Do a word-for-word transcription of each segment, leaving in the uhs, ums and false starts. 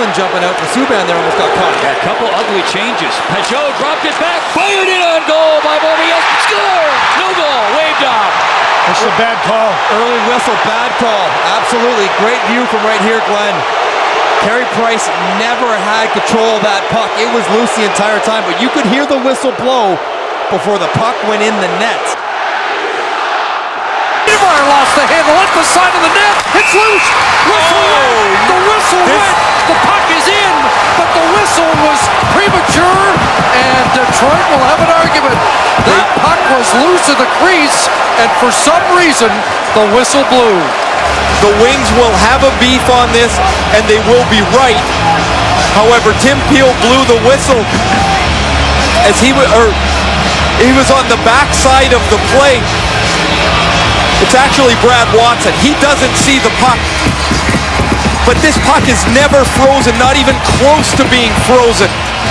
Dylan jumping out for Subban there almost got caught. Yeah, a couple ugly changes. Peugeot dropped it back, fired it on goal by Bobias. Score! No goal, waved off. That's a bad call. Early whistle, bad call. Absolutely, great view from right here, Glenn. Carey Price never had control of that puck. It was loose the entire time, but you could hear the whistle blow before the puck went in the net. Niedermeyer lost the handle at the side of the net. It's loose. Whistle oh, went. The whistle this... went. The puck is in, but the whistle was premature, and Detroit will have an argument. That puck was loose in the crease, and for some reason, the whistle blew. The Wings will have a beef on this, and they will be right. However, Tim Peel blew the whistle as he was, or he was on the backside of the play. It's actually Brad Watson. He doesn't see the puck, but this puck is never frozen, not even close to being frozen.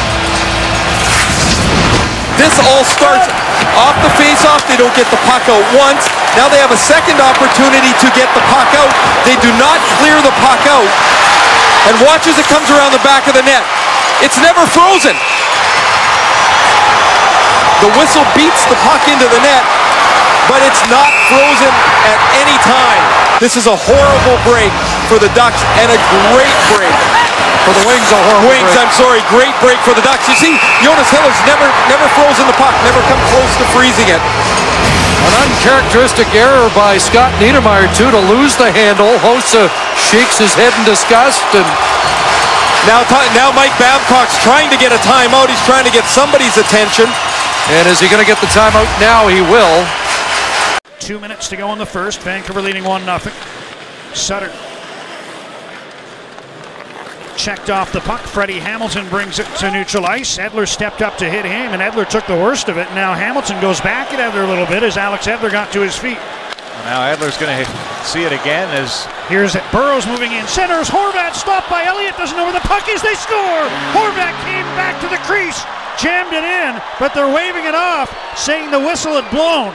This all starts off the face-off. They don't get the puck out once. Now they have a second opportunity to get the puck out. They do not clear the puck out. And watch as it comes around the back of the net. It's never frozen. The whistle beats the puck into the net, but it's not frozen at any time. This is a horrible break for the Ducks and a great break for the Wings. A horrible Wings, break. I'm sorry, great break for the Ducks. You see, Jonas Hiller's never, never frozen the puck, never come close to freezing it. An uncharacteristic error by Scott Niedermeyer, too, to lose the handle. Hossa shakes his head in disgust. And now, now Mike Babcock's trying to get a timeout. He's trying to get somebody's attention. And is he going to get the timeout now? He will. Two minutes to go in the first. Vancouver leading one nothing. Sutter checked off the puck. Freddie Hamilton brings it to neutral ice. Edler stepped up to hit him, and Edler took the worst of it. Now Hamilton goes back at Edler a little bit as Alex Edler got to his feet. Well, now Edler's going to see it again as... Here's it. Burrows moving in. Centers. Horvat stopped by Elliott. Doesn't know where the puck is. They score. Horvat came back to the crease. Jammed it in, but they're waving it off, saying the whistle had blown.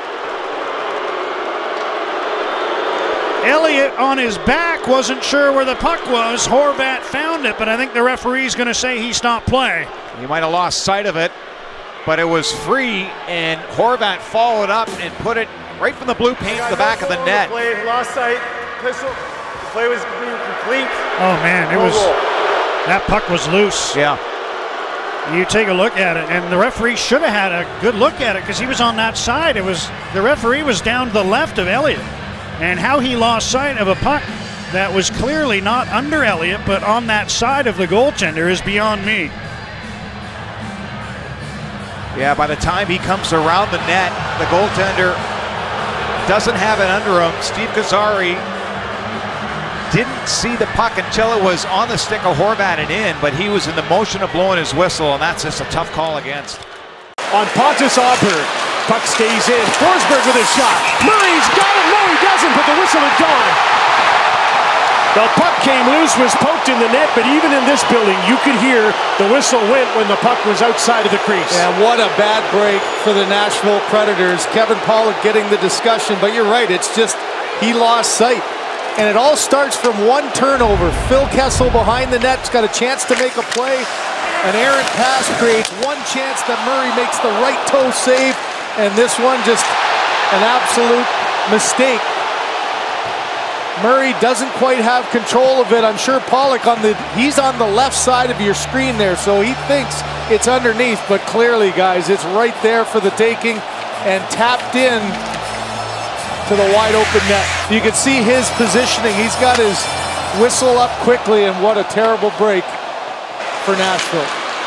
Elliott on his back wasn't sure where the puck was. Horvat found it, but I think the referee's going to say he stopped play. He might have lost sight of it, but it was free, and Horvat followed up and put it right from the blue paint to the back of the net. The play, lost sight, pistol. The play was complete. Oh man, it was, that puck was loose. Yeah. You take a look at it, and the referee should have had a good look at it because he was on that side. It was, the referee was down to the left of Elliott. And how he lost sight of a puck that was clearly not under Elliott, but on that side of the goaltender is beyond me. Yeah, by the time he comes around the net, the goaltender doesn't have it under him. Steve Gazzari didn't see the puck until it was on the stick of Horvat and in, but he was in the motion of blowing his whistle, and that's just a tough call against. On Pontus Auburn, puck stays in. Forsberg with a shot. Murray's got it. No, he doesn't, but the whistle had gone. The puck came loose, was poked in the net, but even in this building, you could hear the whistle went when the puck was outside of the crease. And what a bad break for the Nashville Predators. Kevin Pollock getting the discussion, but you're right, it's just he lost sight. And it all starts from one turnover. Phil Kessel behind the net's got a chance to make a play. An errant pass creates one chance that Murray makes the right toe save. And this one just an absolute mistake. Murray doesn't quite have control of it. I'm sure Pollock on the, he's on the left side of your screen there, so he thinks it's underneath, but clearly, guys, it's right there for the taking and tapped in to the wide open net. You can see his positioning. He's got his whistle up quickly, and what a terrible break for Nashville.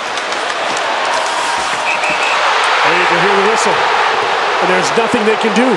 There you can hear the whistle, and there's nothing they can do.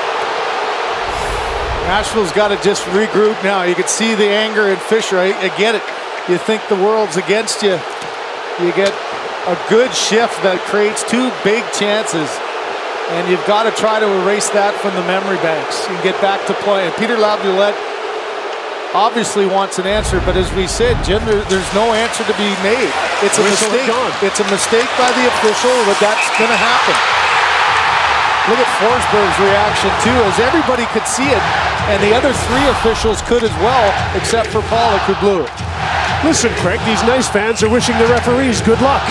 Nashville's got to just regroup now. You can see the anger in Fisher. I, I get it. You think the world's against you. You get a good shift that creates two big chances. And you've got to try to erase that from the memory banks and get back to play. And Peter Laviolette obviously wants an answer, but as we said, Jim, there, there's no answer to be made. It's a mistake. It's a mistake by the official, but that's going to happen. Look at Forsberg's reaction too, as everybody could see it, and the other three officials could as well, except for Pollock, who blew it. Listen, Craig, these nice fans are wishing the referees good luck.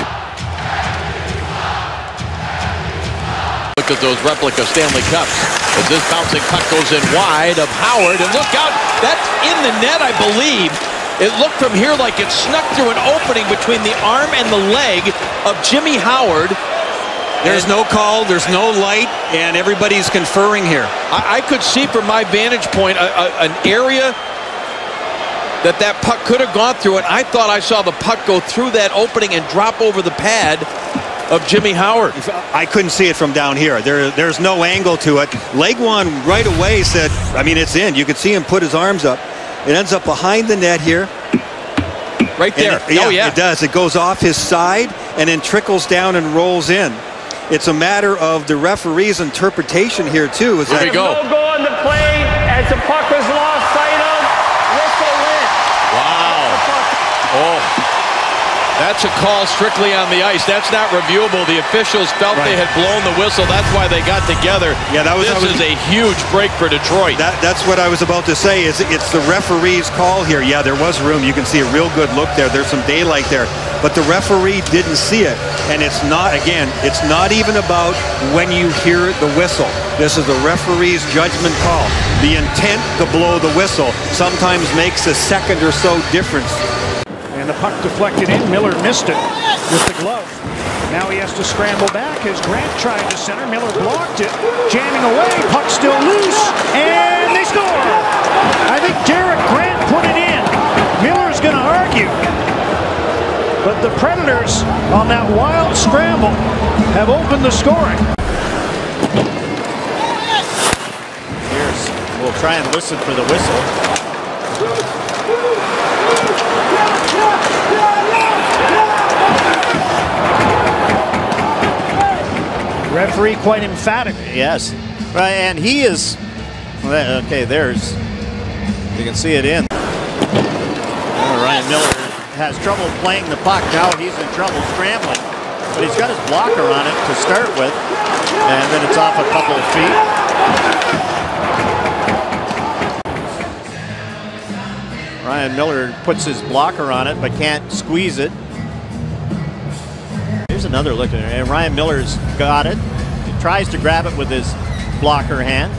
Look at those replica Stanley Cups. As this bouncing puck goes in wide of Howard, and look out, that's in the net, I believe. It looked from here like it snuck through an opening between the arm and the leg of Jimmy Howard. There's no call, there's no light, and everybody's conferring here. I, I could see from my vantage point a, a, an area that that puck could have gone through, and I thought I saw the puck go through that opening and drop over the pad of Jimmy Howard. I couldn't see it from down here. There, there's no angle to it. Legwan right away said, I mean, it's in. You could see him put his arms up. It ends up behind the net here. Right there. It, yeah, oh, yeah. It does. It goes off his side and then trickles down and rolls in. It's a matter of the referee's interpretation here, too. Is there we go. No goal on the play as the puck was lost sight of. Whistle went. Wow. Oh. That's a call strictly on the ice. That's not reviewable. The officials felt right. They had blown the whistle. That's why they got together. Yeah, that was. This was, is a huge break for Detroit. That, that's what I was about to say. Is it's the referee's call here. Yeah, there was room. You can see a real good look there. There's some daylight there, but the referee didn't see it. And it's not. Again, it's not even about when you hear the whistle. This is the referee's judgment call. The intent to blow the whistle sometimes makes a second or so difference. And the puck deflected in. Miller missed it with the glove. Now he has to scramble back as Grant tried to center. Miller blocked it. Jamming away. Puck still loose. And they score. I think Derek Grant put it in. Miller's going to argue. But the Predators, on that wild scramble, have opened the scoring. Here's, we'll try and listen for the whistle. Referee quite emphatic. Yes, right, and he is. Okay, there's. You can see it in. Oh, Ryan Miller has trouble playing the puck. Now he's in trouble scrambling, but he's got his blocker on it to start with, and then it's off a couple of feet. Ryan Miller puts his blocker on it, but can't squeeze it. Here's another look at it, and Ryan Miller's got it. He tries to grab it with his blocker hand.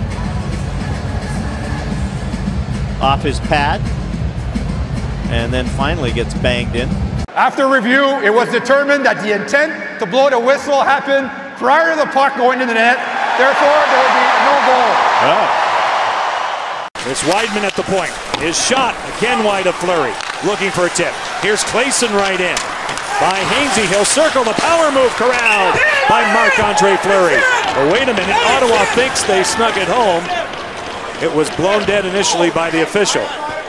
Off his pad. And then finally gets banged in. After review, it was determined that the intent to blow the whistle happened prior to the puck going to the net. Therefore, there will be no goal. Oh. It's Weidman at the point. His shot, again wide of Fleury. Looking for a tip. Here's Clayson right in. By Hainsey, he'll circle the power move corralled by Marc-Andre Fleury. But wait a minute, Ottawa thinks they snuck it home. It was blown dead initially by the official.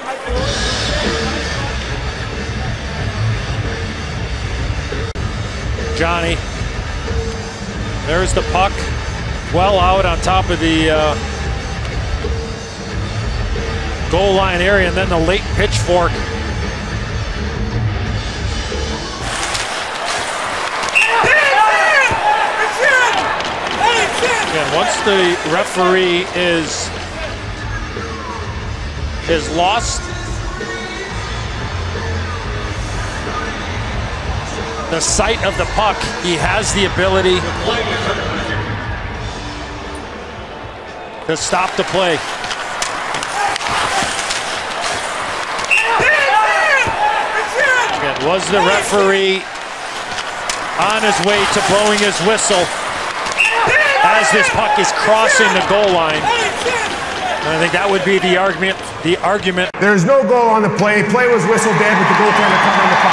Johnny, there's the puck, well out on top of the uh, goal line area, and then the late pitchfork. Again, once the referee is is lost the sight of the puck, he has the ability to stop the play. Again, was the referee on his way to blowing his whistle as this puck is crossing the goal line? And I think that would be the argument. The argument. There's no goal on the play. Play was whistled dead with the goaltender covering the puck.